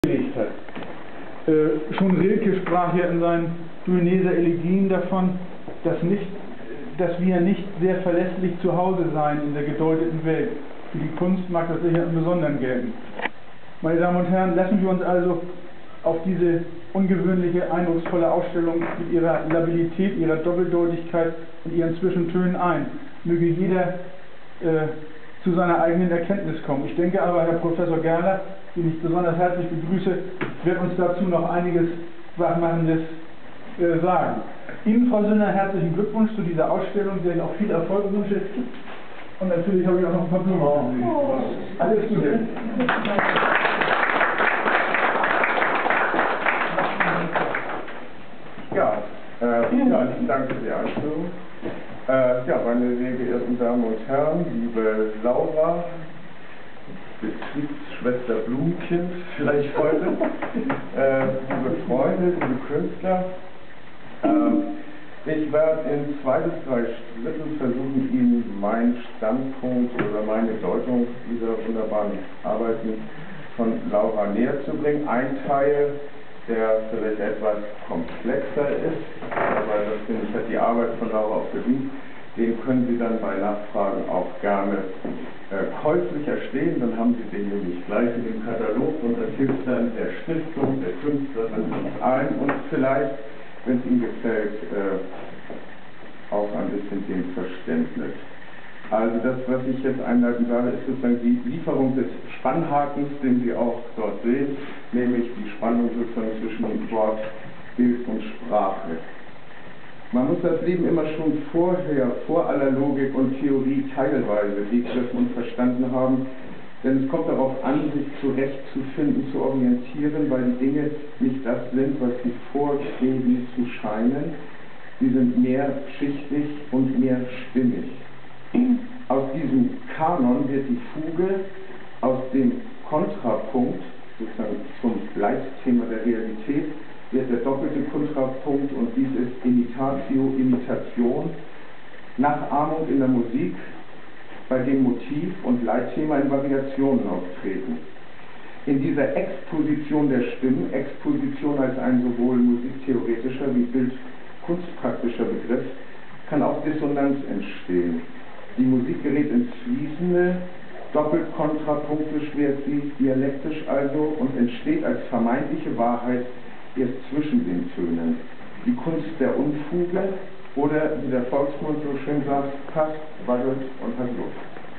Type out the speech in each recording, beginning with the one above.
gelegt hat. Schon Rilke sprach ja in seinen Duineser Elegien davon, dass wir nicht sehr verlässlich zu Hause seien in der gedeuteten Welt. Für die Kunst mag das sicher im Besonderen gelten. Meine Damen und Herren, lassen wir uns also auf diese ungewöhnliche, eindrucksvolle Ausstellung mit ihrer Labilität, ihrer Doppeldeutigkeit und ihren Zwischentönen ein. Möge jeder zu seiner eigenen Erkenntnis kommen. Ich denke aber, Herr Professor Gerler, den ich besonders herzlich begrüße, wird uns dazu noch einiges Wachmachendes sagen. Ihnen, Frau Sünner, herzlichen Glückwunsch zu dieser Ausstellung, der ich auch viel Erfolg wünsche. Und natürlich habe ich auch noch ein paar Blumen für Sie. Oh. Alles Gute. Lieben Dank für die Einführung. Meine sehr geehrten Damen und Herren, liebe Laura, Betriebsschwester Blumchen, vielleicht heute, liebe Freunde, liebe Künstler, ich werde in 2 bis 3 Schritten versuchen, Ihnen meinen Standpunkt oder meine Deutung dieser wunderbaren Arbeiten von Laura näher zu bringen. Ein Teil, der vielleicht etwas komplexer ist, aber das finde ich, hat die Arbeit von Laura auch verdient. Den können Sie dann bei Nachfragen auch gerne käuflich erstehen. Dann haben Sie den nämlich gleich in dem Katalog und das hilft dann der Stiftung, der Künstlerin und allen und vielleicht, wenn es Ihnen gefällt, auch ein bisschen dem Verständnis. Also das, was ich jetzt einleiten sage, ist sozusagen die Lieferung des Spannhakens, den Sie auch dort sehen, nämlich die Spannung sozusagen zwischen Wort, Bild und Sprache. Man muss das Leben immer schon vorher, vor aller Logik und Theorie teilweise begriffen und verstanden haben, denn es kommt darauf an, sich zurechtzufinden, zu orientieren, weil die Dinge nicht das sind, was sie vorgeben zu scheinen. Sie sind mehrschichtig und mehrstimmig. Aus diesem Kanon wird die Fuge aus dem Kontrapunkt, sozusagen zum Leitthema der Realität, wird der doppelte Kontrapunkt und dies ist Imitatio, Imitation, Nachahmung in der Musik, bei dem Motiv und Leitthema in Variationen auftreten. In dieser Exposition der Stimmen, Exposition als ein sowohl musiktheoretischer wie bildkunstpraktischer Begriff, kann auch Dissonanz entstehen. Die Musik gerät ins Fließende, doppelt kontrapunktisch wird sie, dialektisch also, und entsteht als vermeintliche Wahrheit erst zwischen den Tönen. Die Kunst der Unfuge oder, wie der Volksmund so schön sagt, passt, wackelt und hat Luft.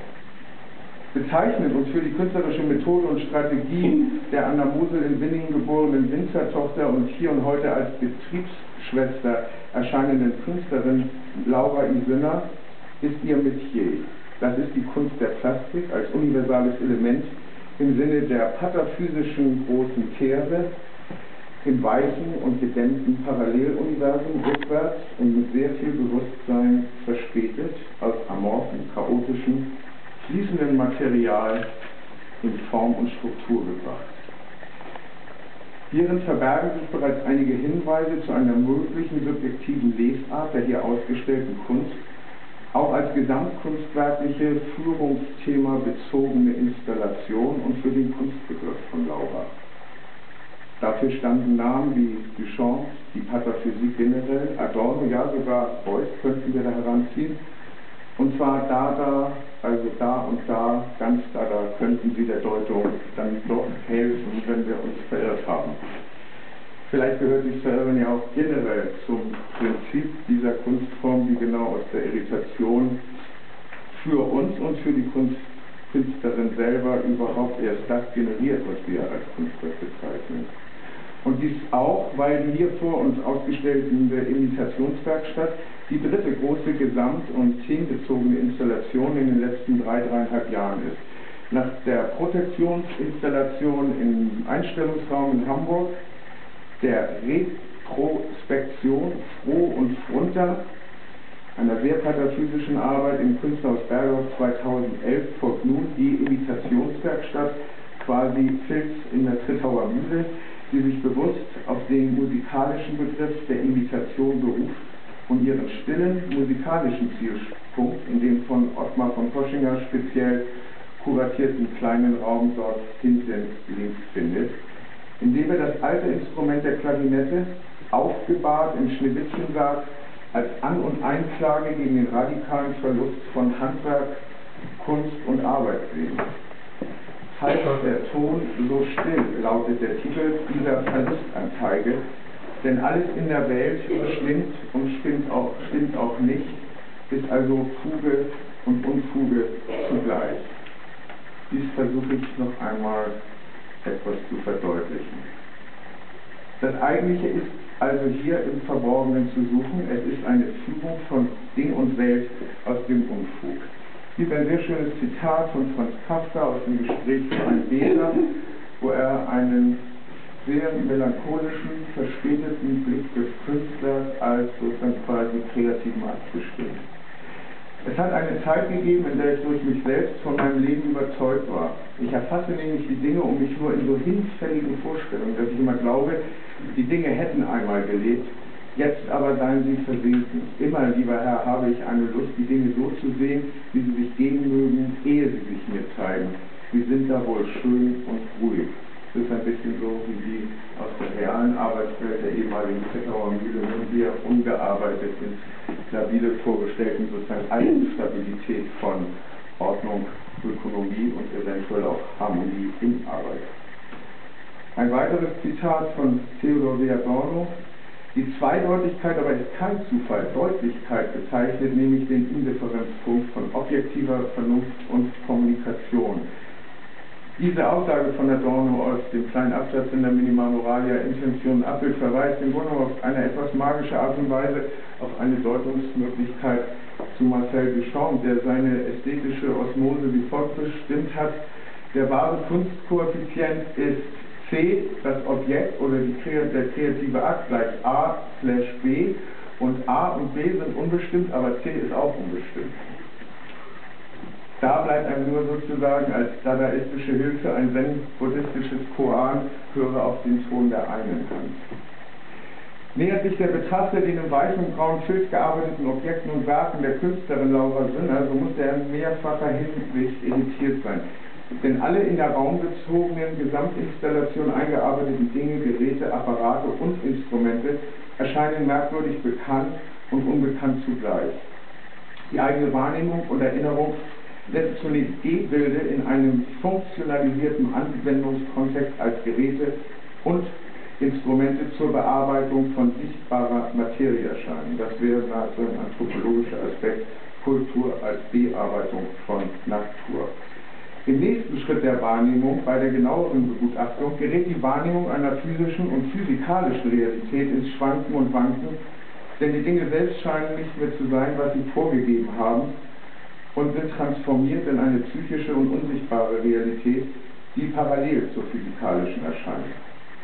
Bezeichnend und für die künstlerische Methode und Strategie der an der Mosel in Winningen geborenen Winzertochter und hier und heute als Betriebsschwester erscheinenden Künstlerin Laura Isünner ist ihr Metier. Das ist die Kunst der Plastik als universales Element im Sinne der pataphysischen großen Kehre, im weichen und gedämmten Paralleluniversum rückwärts und mit sehr viel Bewusstsein verspätet aus amorphen, chaotischen, fließenden Material in Form und Struktur gebracht. Hierin verbergen sich bereits einige Hinweise zu einer möglichen subjektiven Lesart der hier ausgestellten Kunst, auch als gesamtkunstwerkliche, Führungsthema bezogene Installation und für den Kunstbegriff von Laura. Dafür standen Namen wie Duchamp, die Pataphysik generell, Adorno, ja sogar Beuys könnten wir da heranziehen. Und zwar da, also da und da, ganz da könnten Sie der Deutung dann doch helfen, wenn wir uns verirrt haben. Vielleicht gehört das Verirren ja auch generell zum Prinzip dieser Kunstform, die genau aus der Irritation für uns und für die Künstlerin selber überhaupt erst das generiert, was wir als Kunstwerk bezeichnen. Und dies auch, weil die hier vor uns ausgestellten Imitationswerkstatt die dritte große gesamt- und themenbezogene Installation in den letzten 3,5 Jahren ist. Nach der Protektionsinstallation im Einstellungsraum in Hamburg, der Retrospektion Froh und Frunter, einer sehr pataphysischen Arbeit im Kunsthaus Berghof 2011 folgt nun die Imitationswerkstatt, quasi Filz in der Trittauer Mühle, die sich bewusst auf den musikalischen Begriff der Imitation beruft und ihren stillen musikalischen Zielpunkt in dem von Ottmar von Poschinger speziell kuratierten kleinen Raum dort hinten links findet, indem er das alte Instrument der Klarinette, aufgebahrt im Schneewittchenwerk, als An- und Einklage gegen den radikalen Verlust von Handwerk, Kunst und Arbeit sehen. Heißt der Ton so still, lautet der Titel dieser Verlustanzeige, denn alles in der Welt stimmt und stimmt auch nicht, ist also Fuge und Unfuge zugleich. Dies versuche ich noch einmal etwas zu verdeutlichen. Das Eigentliche ist also hier im Verborgenen zu suchen. Es ist eine Fügung von Ding und Welt aus dem Unfug. Es gibt ein sehr schönes Zitat von Franz Kafka aus dem Gespräch für einen Beter, wo er einen sehr melancholischen, verspäteten Blick des Künstlers als sozusagen quasi kreativen Akt bestimmt. Es hat eine Zeit gegeben, in der ich durch mich selbst von meinem Leben überzeugt war. Ich erfasse nämlich die Dinge um mich nur in so hinfälligen Vorstellungen, dass ich immer glaube, die Dinge hätten einmal gelebt, jetzt aber seien sie versinken. Immer, lieber Herr, habe ich eine Lust, die Dinge so zu sehen, wie sie sich geben mögen, ehe sie sich mir zeigen. Sie sind da wohl schön und ruhig. Das ist ein bisschen so wie die aus der realen Arbeitswelt der ehemaligen Zittauer Mühle, die ja ungearbeitet ins labile vorgestellten sozusagen Eigenstabilität von Ordnung, Ökonomie und eventuell auch Harmonie in Arbeit. Ein weiteres Zitat von Theodor W. Adorno: Die Zweideutigkeit aber ist kein Zufall, Deutlichkeit bezeichnet nämlich den Indifferenzpunkt von objektiver Vernunft und Kommunikation. Diese Aussage von Adorno aus dem kleinen Absatz in der Minima Moralia Intention Abbild verweist im Grunde auf eine etwas magische Art und Weise auf eine Deutungsmöglichkeit zu Marcel Duchamp, der seine ästhetische Osmose wie folgt bestimmt hat: Der wahre Kunstkoeffizient ist C, das Objekt oder der kreative Akt gleich A/B, und A und B sind unbestimmt, aber C ist auch unbestimmt. Da bleibt einem nur sozusagen als dadaistische Hilfe ein zen-buddhistisches Koan, höre auf den Ton der einen Hand. Nähert sich der Betrachter den im weichen und grauen Filz gearbeiteten Objekten und Werken der Künstlerin Laura Sünner, so muss er in mehrfacher Hinsicht irritiert sein. Denn alle in der raumbezogenen Gesamtinstallation eingearbeiteten Dinge, Geräte, Apparate und Instrumente erscheinen merkwürdig bekannt und unbekannt zugleich. Die eigene Wahrnehmung und Erinnerung lässt zunächst G-Bilde in einem funktionalisierten Anwendungskontext als Geräte und Instrumente zur Bearbeitung von sichtbarer Materie erscheinen. Das wäre nahezu ein anthropologischer Aspekt, Kultur als Bearbeitung von Natur. Im nächsten Schritt der Wahrnehmung, bei der genaueren Begutachtung, gerät die Wahrnehmung einer physischen und physikalischen Realität ins Schwanken und Wanken, denn die Dinge selbst scheinen nicht mehr zu sein, was sie vorgegeben haben, und sind transformiert in eine psychische und unsichtbare Realität, die parallel zur physikalischen erscheint.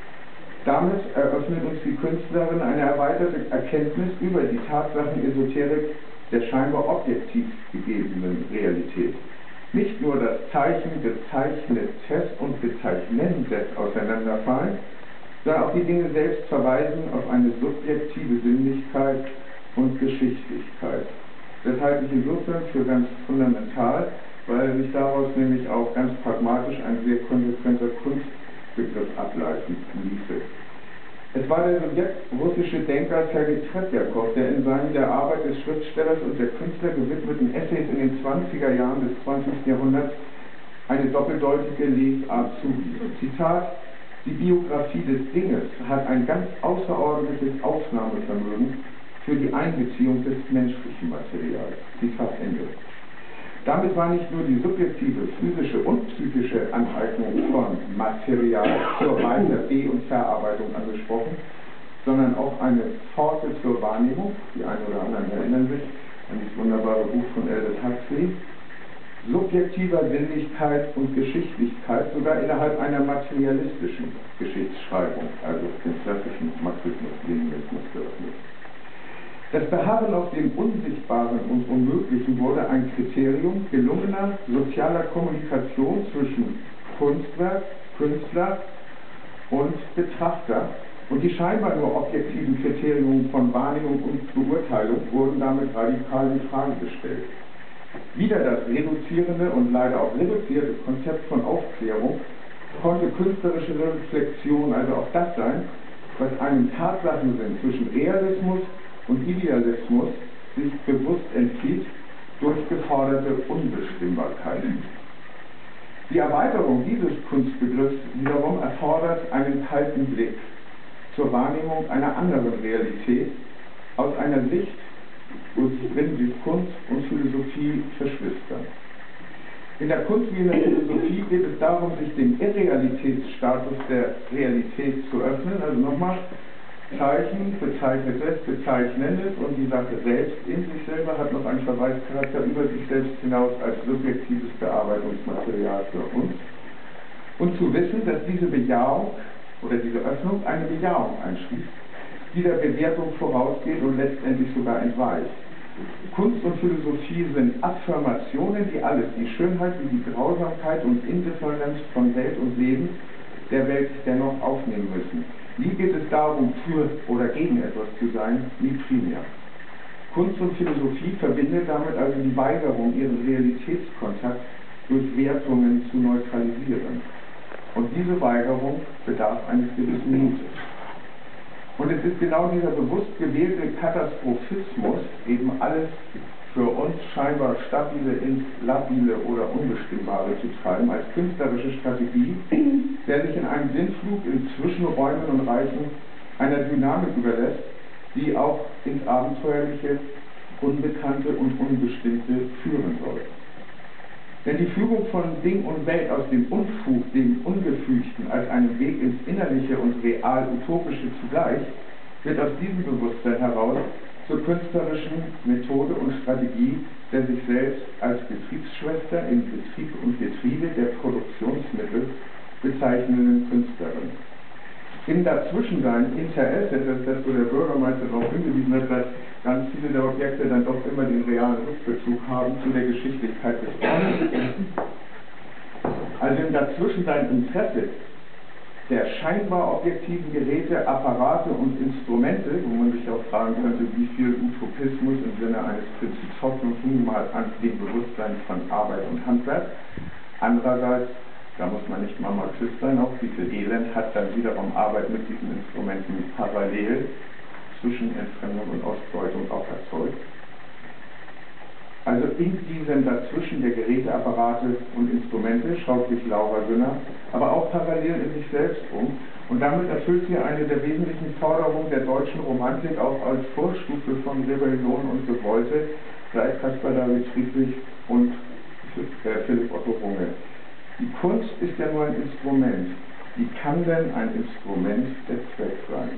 Damit eröffnet uns die Künstlerin eine erweiterte Erkenntnis über die Tatsachenesoterik der scheinbar objektiv gegebenen Realität. Nicht nur das Zeichen Bezeichnetes und Bezeichnendes auseinanderfallen, sondern auch die Dinge selbst verweisen auf eine subjektive Sinnlichkeit und Geschichtlichkeit. Das halte ich insofern für ganz fundamental, weil sich daraus nämlich auch ganz pragmatisch ein sehr konsequenter Kunstbegriff ableiten ließe. Es war der sowjetrussische Denker Sergei Tretjakow, der in seinen der Arbeit des Schriftstellers und der Künstler gewidmeten Essays in den 20er Jahren des 20. Jahrhunderts eine doppeldeutige Lesart zuwies. Zitat: Die Biografie des Dinges hat ein ganz außerordentliches Aufnahmevermögen für die Einbeziehung des menschlichen Materials. Zitat Ende. Damit war nicht nur die subjektive, physische und psychische Aneignung von Material zur Weiter-, Be- und Verarbeitung angesprochen, sondern auch eine Pforte zur Wahrnehmung, die einen oder anderen erinnern sich an das wunderbare Buch von Aldous Huxley, subjektiver Sinnlichkeit und Geschichtlichkeit, sogar innerhalb einer materialistischen Geschichtsschreibung, also dem klassischen Marxismus-Leninismus geöffnet. Das Beharren auf dem Unsichtbaren und Unmöglichen wurde ein Kriterium gelungener sozialer Kommunikation zwischen Kunstwerk, Künstler und Betrachter, und die scheinbar nur objektiven Kriterien von Wahrnehmung und Beurteilung wurden damit radikal in Frage gestellt. Wieder das reduzierende und leider auch reduzierte Konzept von Aufklärung konnte künstlerische Reflexion also auch das sein, was einem Tatsachensinn zwischen Realismus und Idealismus sich bewusst entzieht durch geforderte Unbestimmbarkeit. Die Erweiterung dieses Kunstbegriffs wiederum erfordert einen kalten Blick zur Wahrnehmung einer anderen Realität aus einer Sicht, worin sich Kunst und Philosophie verschwistern. In der Kunst wie in der Philosophie geht es darum, sich dem Irrealitätsstatus der Realität zu öffnen. Also nochmal, Zeichen bezeichnet es, bezeichnendes, und die Sache selbst in sich selber hat noch einen Verweischarakter über sich selbst hinaus als subjektives Bearbeitungsmaterial für uns. Und zu wissen, dass diese Bejahung oder diese Öffnung eine Bejahung einschließt, die der Bewertung vorausgeht und letztendlich sogar entweicht. Kunst und Philosophie sind Affirmationen, die alles, die Schönheit wie die Grausamkeit und Indifferenz von Welt und Leben der Welt dennoch aufnehmen müssen. Nie geht es darum, für oder gegen etwas zu sein, nie primär. Kunst und Philosophie verbindet damit also die Weigerung, ihren Realitätskontakt durch Wertungen zu neutralisieren. Und diese Weigerung bedarf eines gewissen Mutes. Und es ist genau dieser bewusst gewählte Katastrophismus, eben alles für uns scheinbar stabile ins Labile oder Unbestimmbare zu treiben, als künstlerische Strategie, der sich in einem Sinnflug in Zwischenräumen und Reichen einer Dynamik überlässt, die auch ins Abenteuerliche, Unbekannte und Unbestimmte führen soll. Denn die Führung von Ding und Welt aus dem Unfug, dem Ungefügten, als einem Weg ins Innerliche und real-utopische zugleich, wird aus diesem Bewusstsein heraus zur künstlerischen Methode und Strategie der sich selbst als Betriebsschwester in Betrieb und Getriebe der Produktionsmittel bezeichnenden Künstlerin. Im Dazwischensein, Interesse, das wo der Bürgermeister darauf hingewiesen hat, dass ganz viele der Objekte dann doch immer den realen Rückbezug haben zu der Geschichtlichkeit des Ortes. Also im Dazwischensein Interesse der scheinbar objektiven Geräte, Apparate und Instrumente, wo man sich auch fragen könnte, wie viel Utopismus im Sinne eines Prinzips Hoffnung nun mal an dem Bewusstsein von Arbeit und Handwerk. Andererseits, da muss man nicht mal Marxist sein, auch wie viel Elend hat dann wiederum Arbeit mit diesen Instrumenten parallel zwischen Entfremdung und Ausbeutung auch erzeugt. Also in diesem Dazwischen der Geräteapparate und Instrumente schaut sich Laura Günner, aber auch parallel in sich selbst um, und damit erfüllt sie eine der wesentlichen Forderungen der deutschen Romantik auch als Vorstufe von Rebellion und Revolte seit Caspar David Friedrich und Philipp Otto Runge. Die Kunst ist ja nur ein Instrument. Wie kann denn ein Instrument der Zweck sein?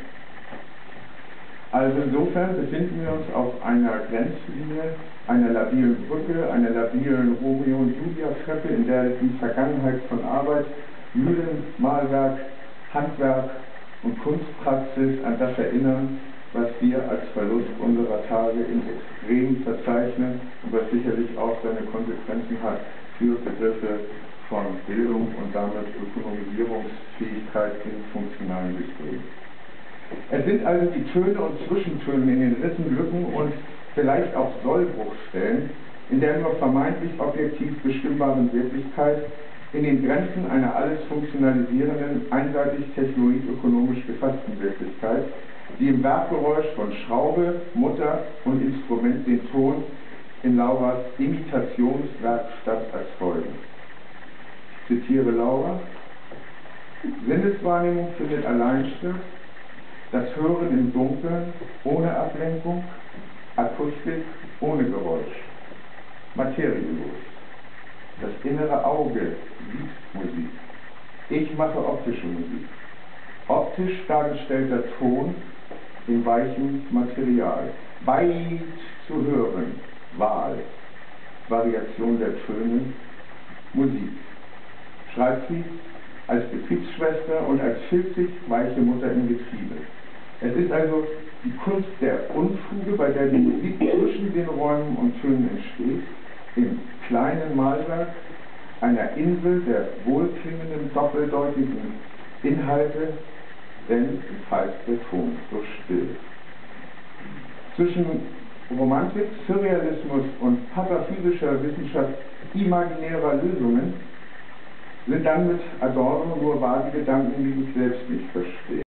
Also insofern befinden wir uns auf einer Grenzlinie, einer labilen Brücke, einer labilen Romeo und Julia-Treppe, in der die Vergangenheit von Arbeit, Mühlen, Malwerk, Handwerk und Kunstpraxis an das erinnern, was wir als Verlust unserer Tage im Extrem verzeichnen und was sicherlich auch seine Konsequenzen hat für Begriffe von Bildung und damit Ökonomisierungsfähigkeit in funktionalen Systemen. Es sind also die Töne und Zwischentöne in den Rissen, Lücken und vielleicht auch Sollbruchstellen in der nur vermeintlich objektiv bestimmbaren Wirklichkeit in den Grenzen einer alles funktionalisierenden, einseitig technoid-ökonomisch gefassten Wirklichkeit, die im Werkgeräusch von Schraube, Mutter und Instrument den Ton in Lauras Imitationswerkstatt erzeugen. Ich zitiere Laura: Sinneswahrnehmung findet allein statt, das Hören im Dunkeln, ohne Ablenkung, Akustik ohne Geräusch, materienlos. Das innere Auge sieht Musik. Ich mache optische Musik. Optisch dargestellter Ton in weichem Material. Weit zu hören, Wahl, Variation der Töne, Musik. Schreibt sie als Betriebsschwester und als filzig weiche Mutter im Getriebe. Es ist also die Kunst der Unfuge, bei der die Musik zwischen den Räumen und Tönen entsteht, im kleinen Malwerk einer Insel der wohlklingenden, doppeldeutigen Inhalte, denn es heißt der Ton so still. Zwischen Romantik, Surrealismus und pataphysischer Wissenschaft imaginärer Lösungen Sind dann mit Adorno nur vage Gedanken, die ich selbst nicht verstehe.